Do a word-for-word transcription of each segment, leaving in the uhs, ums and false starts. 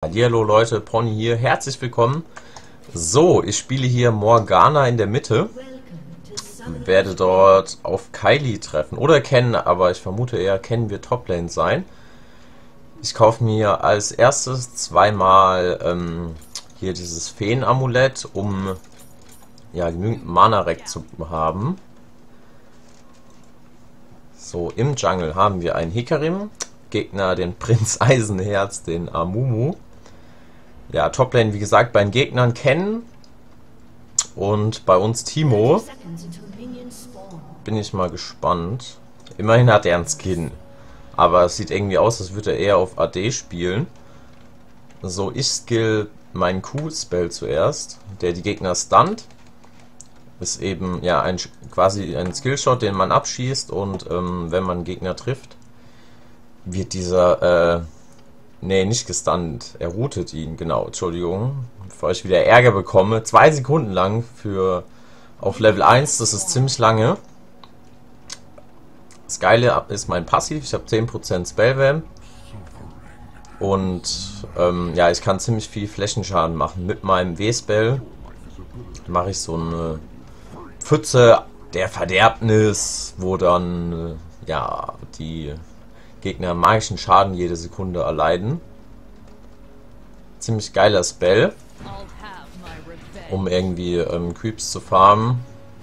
Hallihallo Leute, Pony hier, herzlich willkommen. So, ich spiele hier Morgana in der Mitte. Werde dort auf Kylie treffen. Oder Ken, aber ich vermute eher, Ken wird Toplane sein. Ich kaufe mir als erstes zweimal ähm, hier dieses Feen-Amulett, um ja, genügend Mana-Rack zu haben. So, im Jungle haben wir einen Hikarim. Gegner den Prinz Eisenherz, den Amumu. Ja, Toplane, wie gesagt, bei den Gegnern Ken und bei uns Timo. Bin ich mal gespannt. Immerhin hat er einen Skin. Aber es sieht irgendwie aus, als würde er eher auf A D spielen. So, ich skill meinen Q-Spell zuerst, der die Gegner stunt. Ist eben ja ein, quasi ein Skillshot, den man abschießt, und ähm, wenn man Gegner trifft, wird dieser, äh, nee, nicht gestunt, er routet ihn, genau, Entschuldigung, bevor ich wieder Ärger bekomme, zwei Sekunden lang für, auf Level eins, das ist ziemlich lange. Das Geile ist mein Passiv, ich habe zehn Prozent Spellwam und, ähm, ja, ich kann ziemlich viel Flächenschaden machen. Mit meinem W-Spell mache ich so eine Pfütze der Verderbnis, wo dann, äh, ja, die Gegner magischen Schaden jede Sekunde erleiden. Ziemlich geiler Spell, um irgendwie ähm, Creeps zu farmen.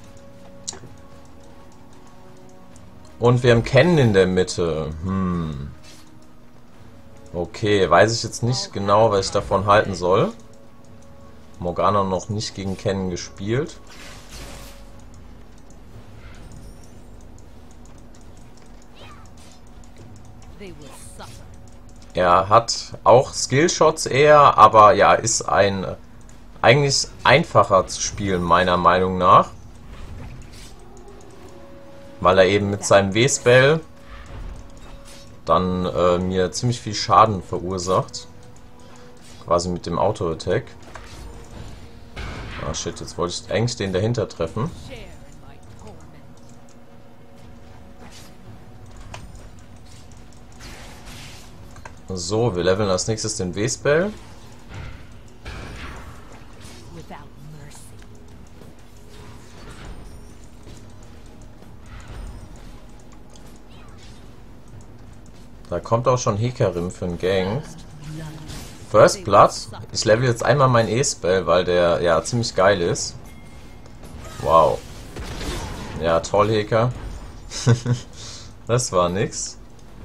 Und wir haben Ken in der Mitte. Hm. Okay, weiß ich jetzt nicht genau, was ich davon halten soll. Morgana noch nicht gegen Ken gespielt. Er hat auch Skillshots eher, aber ja, ist ein eigentlich einfacher zu spielen, meiner Meinung nach. Weil er eben mit seinem W-Spell dann äh, mir ziemlich viel Schaden verursacht. Quasi mit dem Auto-Attack. Ah shit, jetzt wollte ich eigentlich den dahinter treffen. So, wir leveln als nächstes den W-Spell. Da kommt auch schon Hikarim für den Gang. First Blood. Ich level jetzt einmal meinen E-Spell, weil der ja ziemlich geil ist. Wow. Ja, toll, Hika. Das war nix.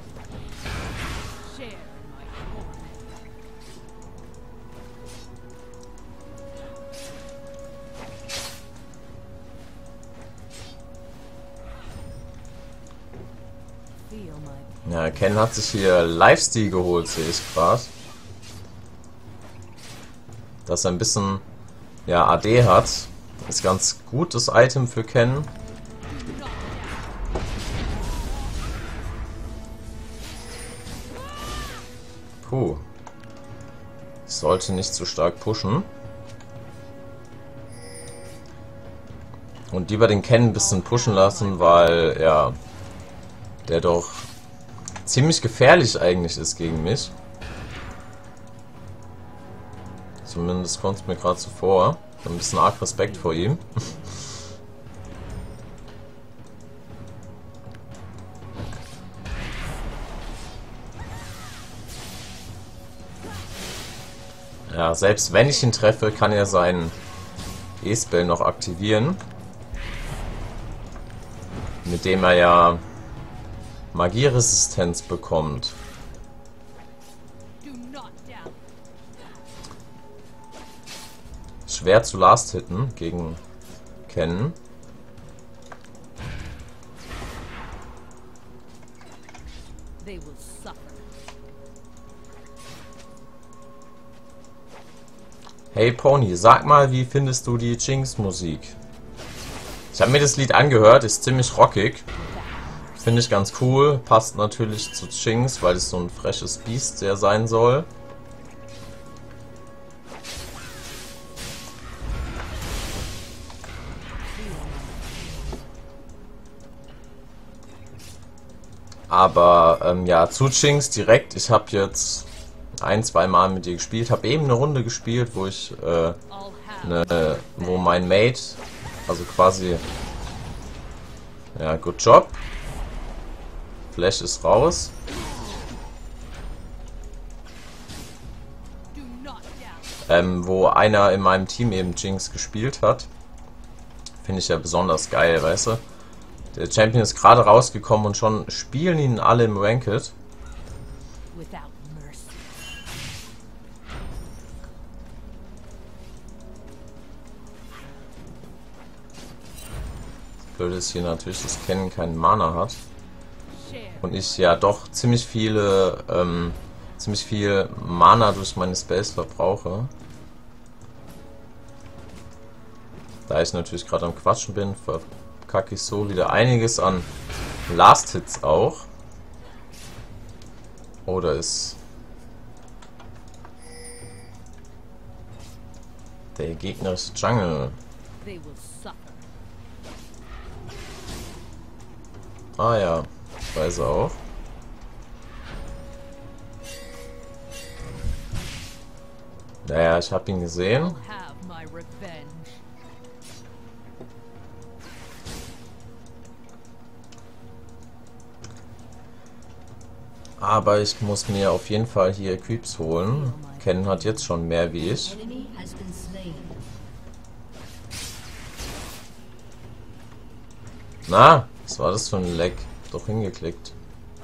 Ja, Ken hat sich hier Lifesteal geholt, sehe ich gerade. Dass er ein bisschen, ja, A D hat. Ist ganz gutes Item für Ken. Puh. Ich sollte nicht zu stark pushen. Und lieber den Ken ein bisschen pushen lassen, weil, ja, der doch ziemlich gefährlich eigentlich ist gegen mich. Zumindest kommt es mir gerade so vor. Ich habe ein bisschen arg Respekt vor ihm. Ja, selbst wenn ich ihn treffe, kann er seinen E-Spell noch aktivieren. Mit dem er ja Magieresistenz bekommt. Schwer zu last hitten gegen Ken. Hey Pony, sag mal, wie findest du die Jinx Musik? Ich habe mir das Lied angehört, ist ziemlich rockig. Finde ich ganz cool, passt natürlich zu Jinx, weil es so ein freshes Biest der sein soll. Aber ähm, ja, zu Jinx direkt, ich habe jetzt ein, zwei Mal mit ihr gespielt. Habe eben eine Runde gespielt, wo ich äh, ne, wo mein Mate, also quasi, ja, good job. Flash ist raus. Ähm, wo einer in meinem Team eben Jinx gespielt hat. Finde ich ja besonders geil, weißt du? Der Champion ist gerade rausgekommen und schon spielen ihn alle im Ranked. Blöd ist hier natürlich, dass Ken keinen Mana hat. Und ich ja doch ziemlich viele, ähm, ziemlich viel Mana durch meine Spells verbrauche. Da ich natürlich gerade am Quatschen bin, verkacke ich so wieder einiges an Last Hits auch. Oder ist der gegnerische Jungle? Ah ja, weiß er auch. Naja, ich habe ihn gesehen. Aber ich muss mir auf jeden Fall hier Creeps holen. Ken hat jetzt schon mehr wie ich. Na, was war das für ein Leck? Doch hingeklickt.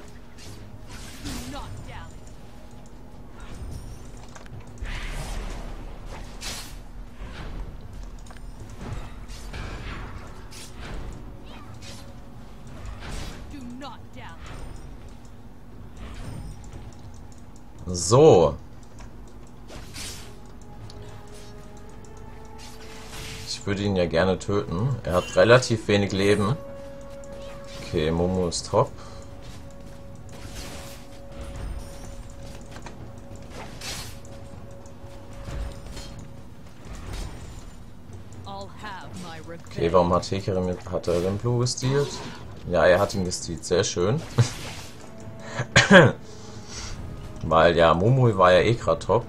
So. Ich würde ihn ja gerne töten. Er hat relativ wenig Leben. Okay, Momo ist top. Okay, warum hat Hecarim, hat er den Blue gestealt? Ja, er hat ihn gestealt, sehr schön. Weil ja, Momo war ja eh gerade top.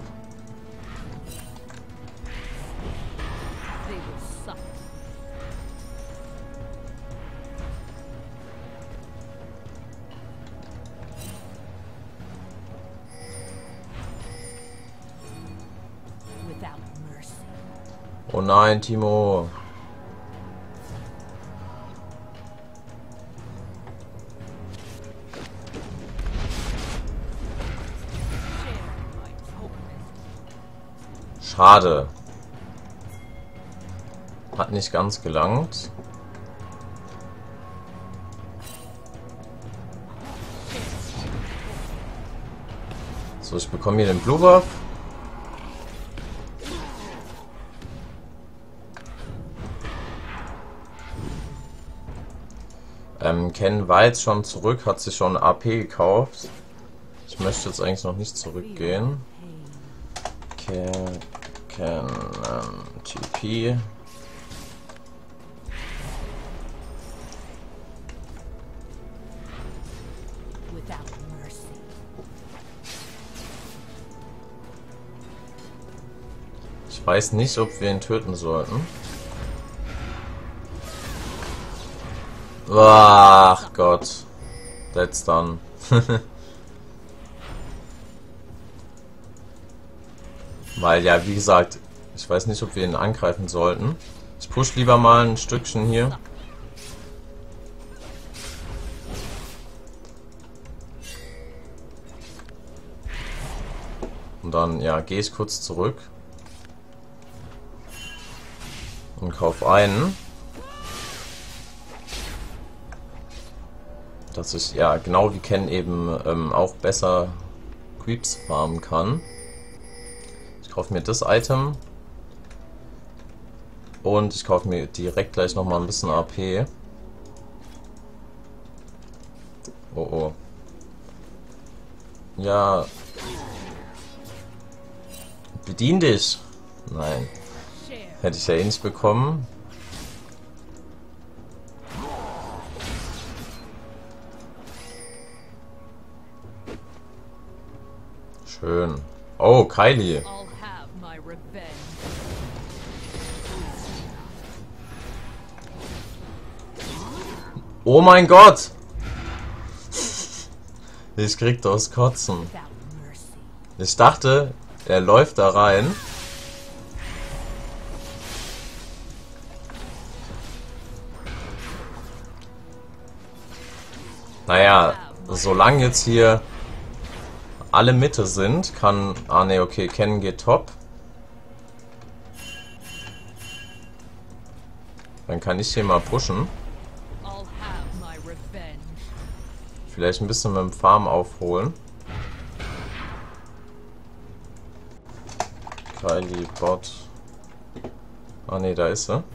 Oh nein, Timo. Schade. Hat nicht ganz gelangt. So, ich bekomme hier den Blue Buff. Ähm, Ken war jetzt schon zurück, hat sich schon A P gekauft. Ich möchte jetzt eigentlich noch nicht zurückgehen. Okay. Ken, ähm, T P. Ich weiß nicht, ob wir ihn töten sollten. Ach Gott. That's done. Weil ja, wie gesagt, ich weiß nicht, ob wir ihn angreifen sollten. Ich push lieber mal ein Stückchen hier. Und dann, ja, gehe ich kurz zurück. Und kauf einen. Dass ich, ja, genau wie Ken eben ähm, auch besser Creeps farmen kann. Ich kaufe mir das Item. Und ich kaufe mir direkt gleich nochmal ein bisschen A P. Oh oh. Ja. Bedien dich. Nein. Hätte ich ja eh nicht bekommen. Schön. Oh, Kylie. Oh mein Gott! Ich krieg das Kotzen. Ich dachte, er läuft da rein. Naja, solange jetzt hier alle Mitte sind, kann... Ah ne, okay, Ken geht top. Dann kann ich hier mal pushen. Vielleicht ein bisschen mit dem Farm aufholen. Kylie Bot. Ah ne, da ist sie.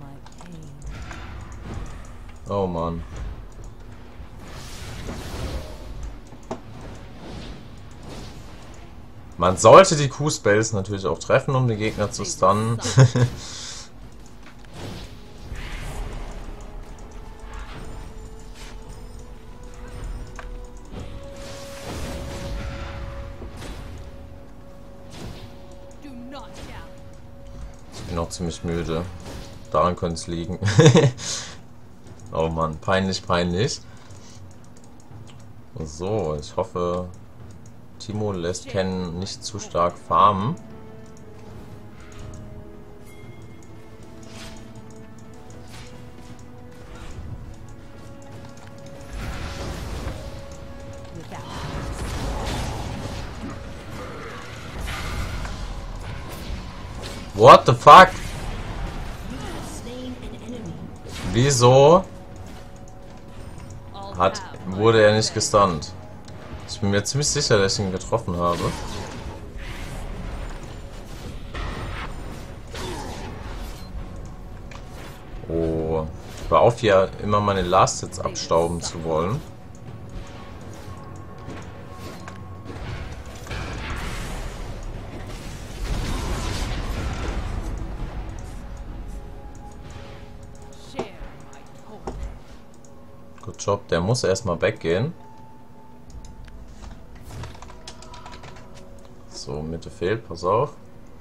Oh Mann. Man sollte die Q-Spells natürlich auch treffen, um den Gegner zu stunnen. Ich bin noch ziemlich müde. Daran könnte es liegen. Oh Mann, peinlich, peinlich. So, ich hoffe, Timo lässt Ken nicht zu stark farmen. What the fuck? Wieso hat, wurde er nicht gestunt? Ich bin mir ziemlich sicher, dass ich ihn getroffen habe. Oh, ich war auf hier immer meine Last Hits abstauben zu wollen. Good job, der muss erstmal weggehen. So, Mitte fehlt, pass auf.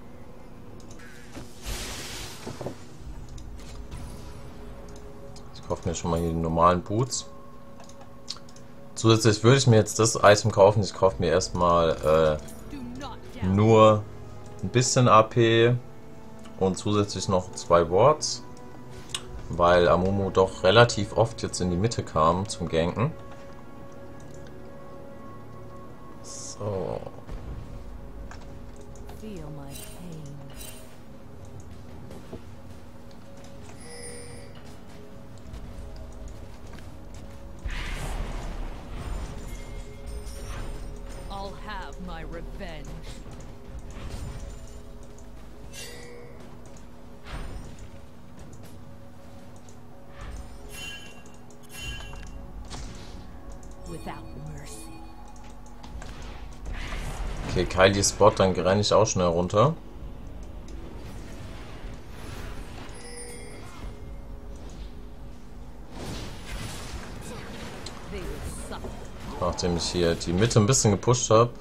Ich kaufe mir schon mal hier die normalen Boots. Zusätzlich würde ich mir jetzt das Item kaufen. Ich kaufe mir erstmal äh, nur ein bisschen A P und zusätzlich noch zwei Wards, weil Amumu doch relativ oft jetzt in die Mitte kam zum Ganken. So. I'll have my revenge. Without mercy. Okay, Kylie Spot, dann renne ich auch schnell runter. Nachdem ich hier die Mitte ein bisschen gepusht habe.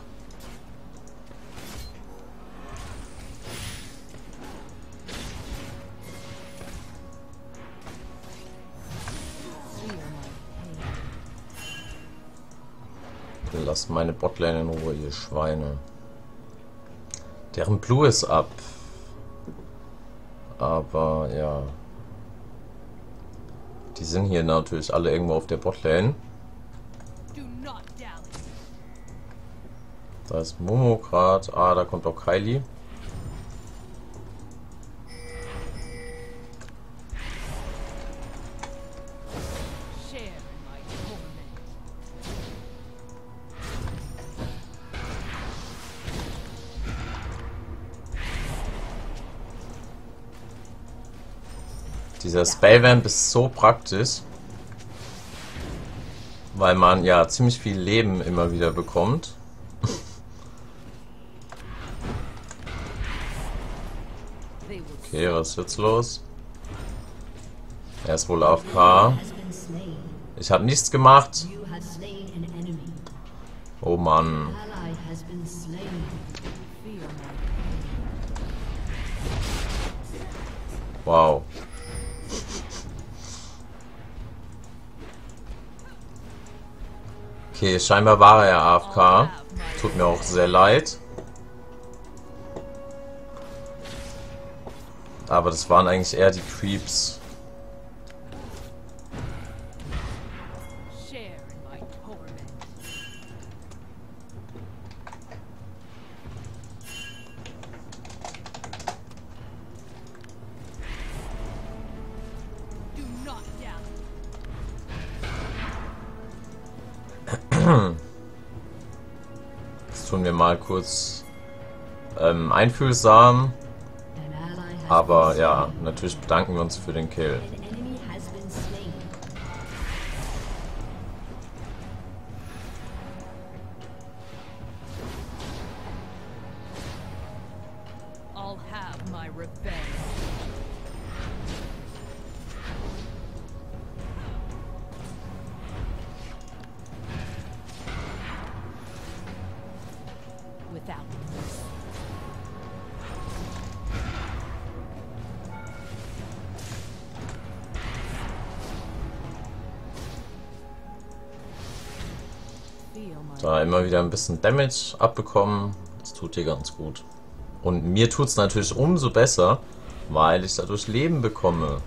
Lasst meine Botlane in Ruhe, ihr Schweine. Deren Blue ist ab. Aber ja. Die sind hier natürlich alle irgendwo auf der Botlane. Da ist Momo gerade. Ah, da kommt auch Kylie. Dieser Spellvamp ist so praktisch, weil man ja ziemlich viel Leben immer wieder bekommt. Okay, was ist jetzt los? Er ist wohl A F K. Ich habe nichts gemacht. Oh Mann. Feel my Wow. Okay, scheinbar war er A F K. Tut mir auch sehr leid. Aber das waren eigentlich eher die Creeps. share in my torment. Do not doubt. Jetzt tun wir mal kurz ähm, einfühlsam. Aber ja, natürlich bedanken wir uns für den Kill. I'll have my revenge. Without mercy. Feel my Da immer wieder ein bisschen Damage abbekommen. Das tut hier ganz gut. Und mir tut es natürlich umso besser, weil ich dadurch Leben bekomme.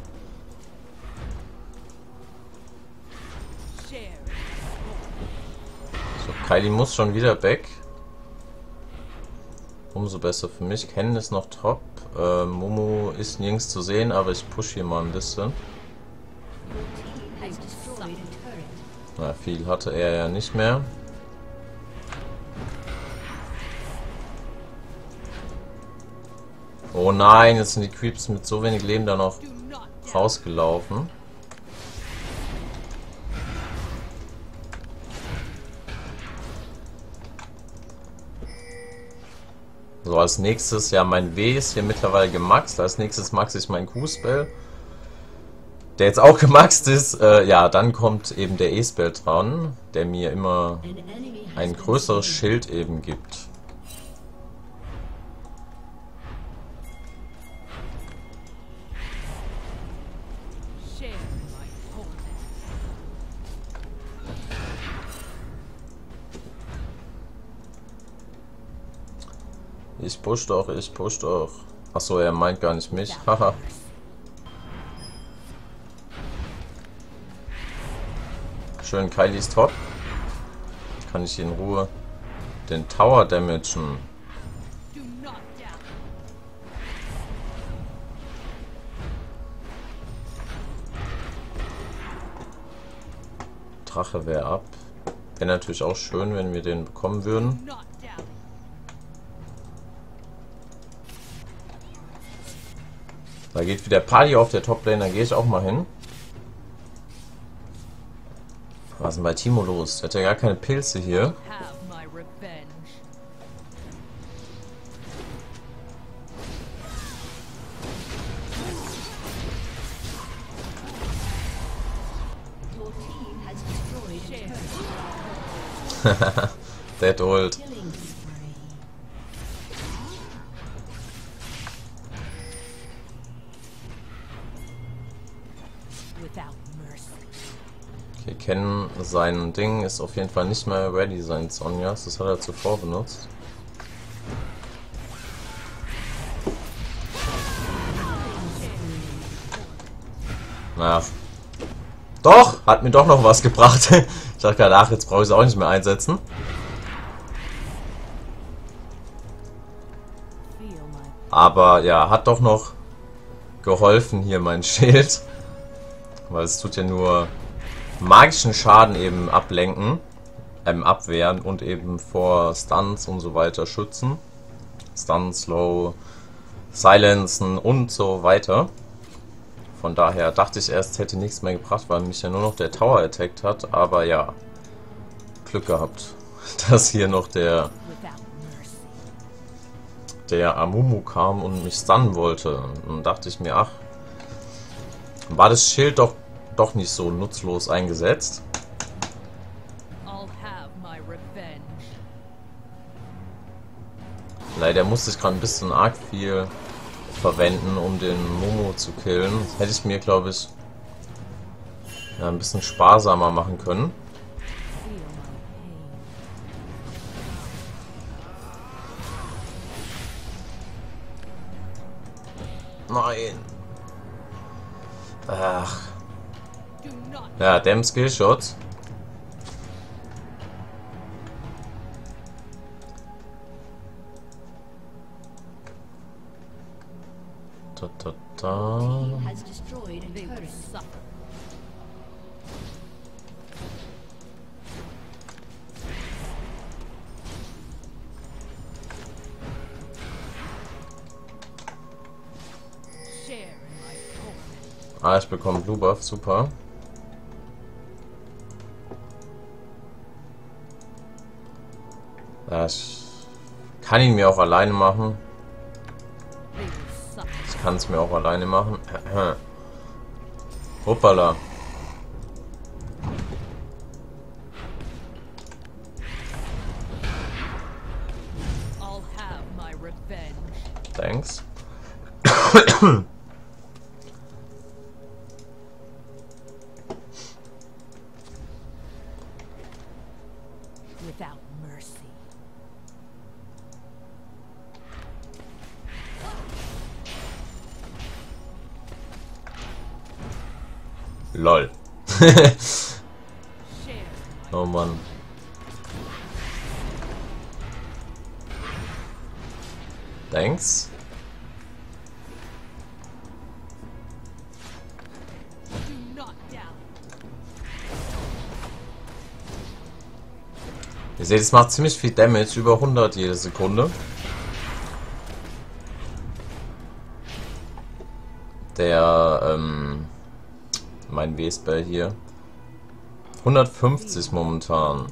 share. So, Kylie muss schon wieder weg. Umso besser für mich. Ken ist noch top. Äh, Momo ist nirgends zu sehen, aber ich push hier mal ein bisschen. Has destroyed a turret. Na, viel hatte er ja nicht mehr. Oh nein, jetzt sind die Creeps mit so wenig Leben da noch Do not doubt. rausgelaufen. So, als nächstes, ja, mein W ist hier mittlerweile gemaxt. Als nächstes max ich meinen Q-Spell, der jetzt auch gemaxt ist. Äh, ja, dann kommt eben der E-Spell dran, der mir immer ein größeres Schild eben gibt. Share in my torment. Ich push doch, ich push doch. Achso, er meint gar nicht mich. Haha. Schön, Kylie ist top. Kann ich in Ruhe den Tower damagen. Do not doubt. Drache wäre ab. Wäre natürlich auch schön, wenn wir den bekommen würden. Do not doubt. Da geht wieder Party auf der Toplane, da gehe ich auch mal hin. Was ist denn bei Timo los? Der hat ja gar keine Pilze hier. Have my revenge. Your team has destroyed a turret. Dead old. Killing spree. Without mercy. Okay, Ken, sein Ding ist auf jeden Fall nicht mehr ready, sein Sonjas. Das hat er zuvor benutzt. Naja. Doch! Hat mir doch noch was gebracht. Ich dachte gerade, ach, jetzt brauche ich es auch nicht mehr einsetzen. Feel my Aber ja, hat doch noch geholfen hier mein Schild. Weil es tut ja nur magischen Schaden eben ablenken, ähm, abwehren und eben vor Stunts und so weiter schützen. Stun, Slow, Silencen und so weiter. Von daher dachte ich erst, hätte nichts mehr gebracht, weil mich ja nur noch der Tower attackt hat. Aber ja, Glück gehabt, dass hier noch der, without mercy. der Amumu kam und mich stunnen wollte. Und dann dachte ich mir, ach, war das Schild doch, doch nicht so nutzlos eingesetzt. I'll have my revenge. Leider musste ich gerade ein bisschen arg viel verwenden, um den Momo zu killen. Das hätte ich mir, glaube ich, ja, ein bisschen sparsamer machen können. Feel my pain. Nein. Ach. Do not Ja, dem Skillshot. Da, da, da. Team has destroyed a they will turret. suffer. Share in my torment. Ah, ich bekomme Blue Buff, super. Ja, ich kann ihn mir auch alleine machen. They will suffer. Ich kann es mir auch alleine machen. Hoppala. I'll have my revenge. Thanks. Without mercy. Lol. Share in my Oh Mann. Thanks. do not doubt. Ihr seht, es macht ziemlich viel Damage, über hundert jede Sekunde. Der, ähm, mein W-Spell hier. hundertfünfzig momentan.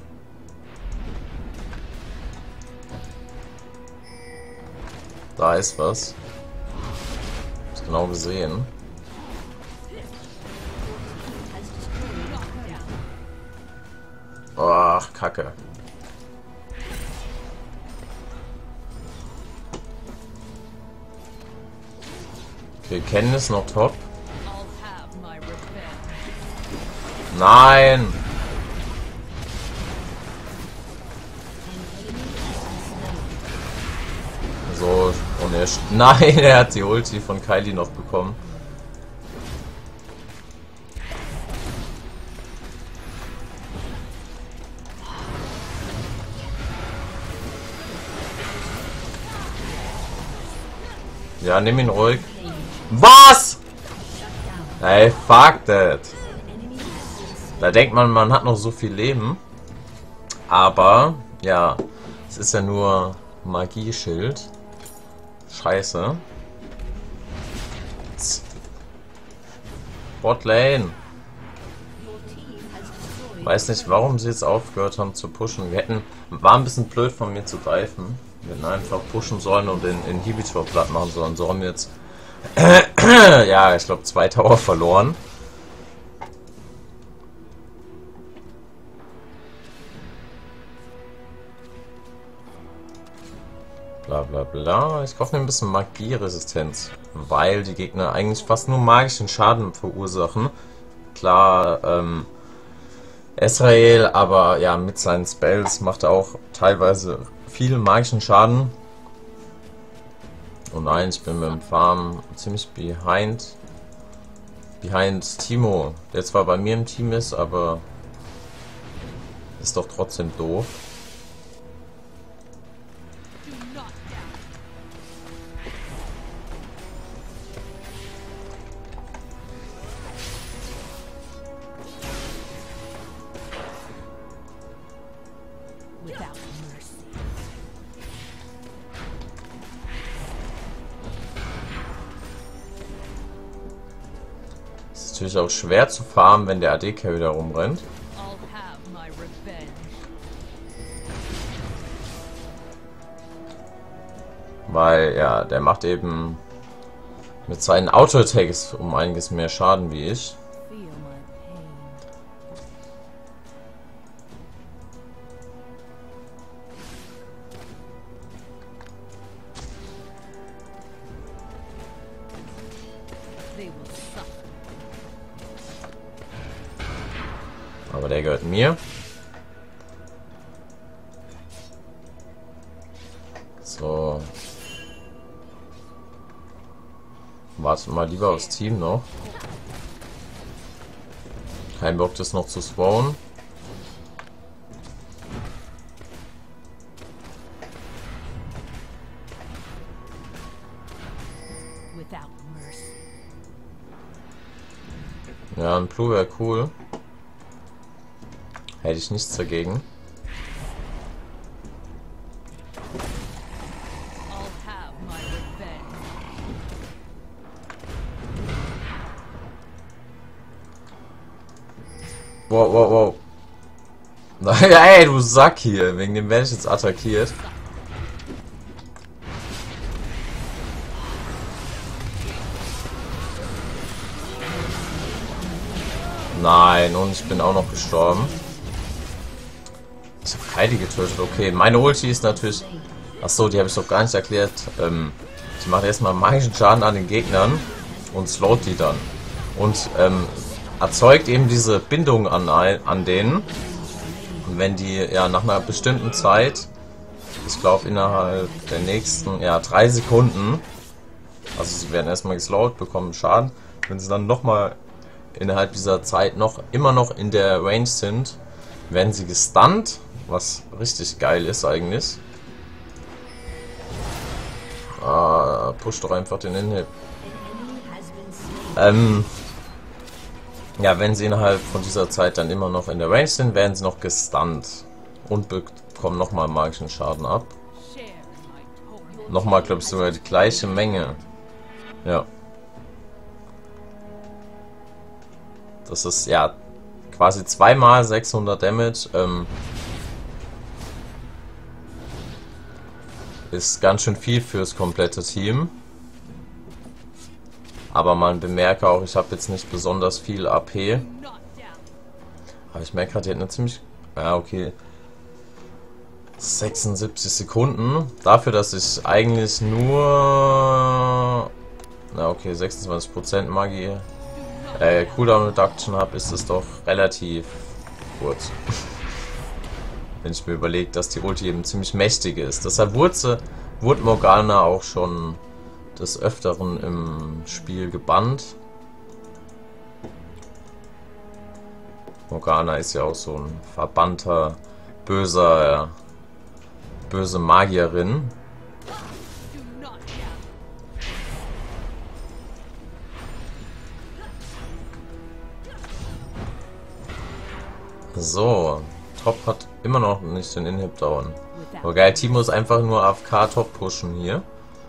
Da ist was. Hab's genau gesehen. Has destroyed a turret. Ach, Kacke. Okay, Kenntnis noch top. I'll have my revenge. Nein! So, und er... st- Nein, er hat die Ulti von Kylie noch bekommen. Ja, nimm ihn ruhig. Was? Ey, fuck that. Da denkt man, man hat noch so viel Leben. Aber, ja, es ist ja nur Magieschild. Scheiße. Botlane. Your team has destroyed. Weiß nicht, warum sie jetzt aufgehört haben zu pushen. Wir hätten, war ein bisschen blöd von mir zu greifen. Wir hätten einfach pushen sollen und den Inhibitor platt machen sollen. So haben wir jetzt, ja, ich glaube, zwei Tower verloren. Bla bla bla. Ich kaufe mir ein bisschen Magieresistenz, weil die Gegner eigentlich fast nur magischen Schaden verursachen. Klar, ähm, Ezreal, aber ja, mit seinen Spells macht er auch teilweise viel magischen Schaden. Oh nein, ich bin mit dem Farm ziemlich behind. Behind Timo, der zwar bei mir im Team ist, aber ist doch trotzdem doof. Do not doubt. Without mercy. Ist natürlich auch schwer zu farmen, wenn der A D-Carry da rumrennt. I'll have my revenge. Weil, ja, der macht eben mit seinen Auto-Attacks um einiges mehr Schaden wie ich. Feel my pain. Aber der gehört mir. So. Warten mal lieber aufs Team noch. Kein Bock, das noch zu spawnen. Without mercy. Ja, ein Blue wäre cool. Hätte ich nichts dagegen. I'll have my revenge. Wow, wow, wow. Ey, du Sack hier. Wegen dem werde ich jetzt attackiert. Nein, und ich bin auch noch gestorben. Ich habe Heidi getötet. Okay, meine Ulti ist natürlich... Achso, die habe ich doch gar nicht erklärt. Ähm, die macht erstmal magischen Schaden an den Gegnern und slowt die dann. Und ähm, erzeugt eben diese Bindung an, an denen. Und wenn die ja nach einer bestimmten Zeit, ich glaube innerhalb der nächsten ja drei Sekunden, also sie werden erstmal geslowt, bekommen Schaden, wenn sie dann nochmal innerhalb dieser Zeit noch immer noch in der Range sind, werden sie gestunt, was richtig geil ist eigentlich. Ah, push doch einfach den Inhib. Ähm, ja, wenn sie innerhalb von dieser Zeit dann immer noch in der Range sind, werden sie noch gestunt und bekommen nochmal magischen Schaden ab. Share in my torment. Nochmal, glaube ich, sogar die gleiche Menge. Ja. Das ist ja quasi zweimal sechshundert Damage. Ähm, ist ganz schön viel fürs komplette Team. Aber man bemerke auch, ich habe jetzt nicht besonders viel A P. Not down. Aber ich merke gerade, die hat eine ziemlich... Ja, okay. sechsundsiebzig Sekunden. Dafür, dass ich eigentlich nur... Na okay, sechsundzwanzig Prozent Magie... Äh, Cooldown Reduction habe, ist es doch relativ kurz. Wenn ich mir überlege, dass die Ulti eben ziemlich mächtig ist. Deshalb wurde, sie, wurde Morgana auch schon des Öfteren im Spiel gebannt. Morgana ist ja auch so ein verbannter, böser, böse Magierin. Do not down. So, Top hat immer noch nicht den Inhib down. Aber geil, Timo ist einfach nur A F K Top pushen hier.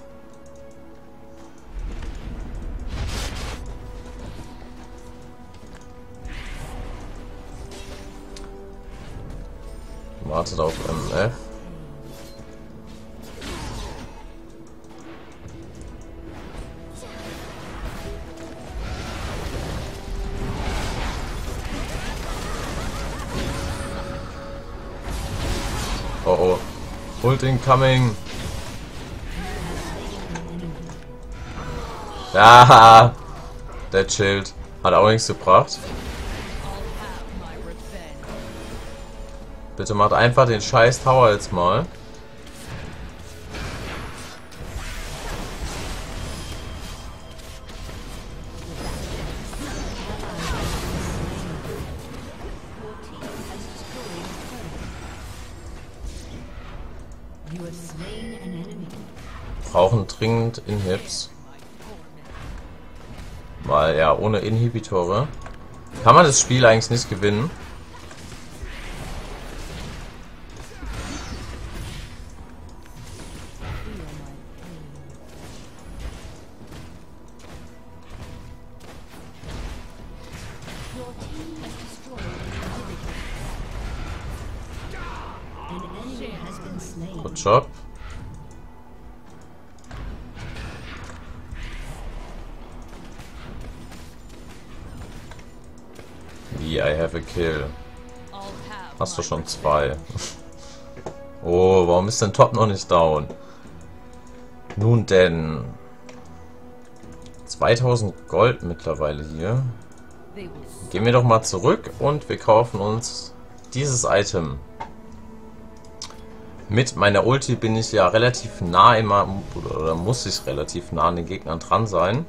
Wartet auf M F. Oh oh. Ult incoming. Ja, der chillt. Hat auch nichts gebracht. I'll have my revenge. Bitte macht einfach den scheiß Tower jetzt mal. You have slain an enemy. Brauchen dringend Inhibs. Weil ja, ohne Inhibitore kann man das Spiel eigentlich nicht gewinnen. Your team has destroyed an inhibitor. An enemy has been slain. Good job. Wie, I have a kill. I'll have Hast du my schon revenge. zwei? Oh, warum ist denn Top noch nicht down? Nun denn. zweitausend Gold mittlerweile hier. They will Gehen wir doch mal zurück und wir kaufen uns dieses Item. Mit meiner Ulti bin ich ja relativ nah immer, oder muss ich relativ nah an den Gegnern dran sein.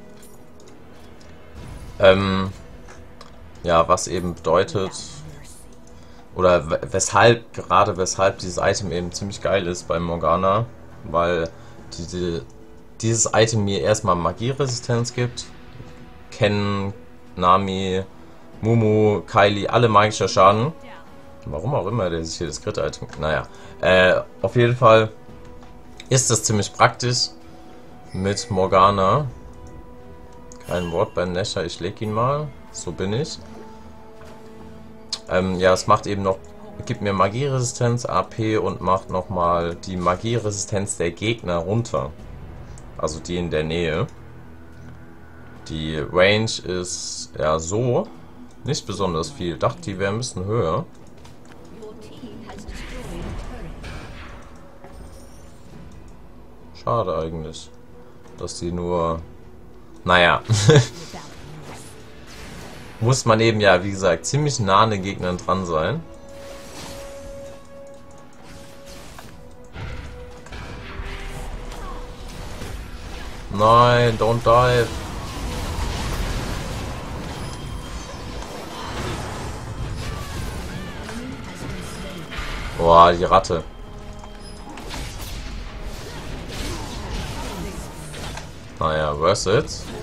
Ähm, ja, was eben bedeutet, oder weshalb, gerade weshalb dieses Item eben ziemlich geil ist bei Morgana, weil diese, dieses Item mir erstmal Magieresistenz gibt. Ken, Nami, Mumu, Kylie, alle magischer Schaden. Warum auch immer der sich hier das Crit-Item... Naja, äh, auf jeden Fall ist das ziemlich praktisch mit Morgana. Kein Wort beim Nesher, ich leg ihn mal. So bin ich. Ähm, ja, es macht eben noch... Gibt mir Magieresistenz, A P und macht nochmal die Magieresistenz der Gegner runter. Also die in der Nähe. Die Range ist ja so nicht besonders viel. Ich dachte, die wäre ein bisschen höher. Your team has destroyed a turret. Schade eigentlich, dass die nur... Naja. Muss man eben ja, wie gesagt, ziemlich nah an den Gegnern dran sein. Nein, don't dive. Boah, die Ratte. Naja, worth it.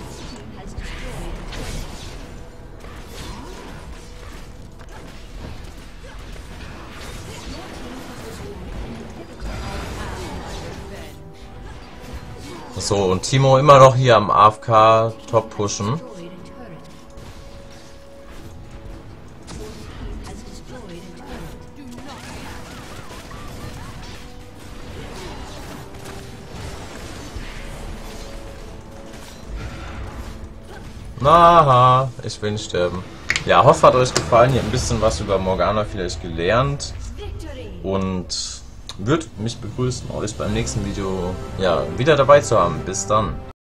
So, und Timo immer noch hier am A F K Top pushen. Destroyed a turret. Your team has destroyed a turret. Aha, ich will nicht sterben. Ja, hoffe hat euch gefallen. Ihr habt ein bisschen was über Morgana vielleicht gelernt. Victory! Und würde mich begrüßen, euch beim nächsten Video ja, wieder dabei zu haben. Bis dann.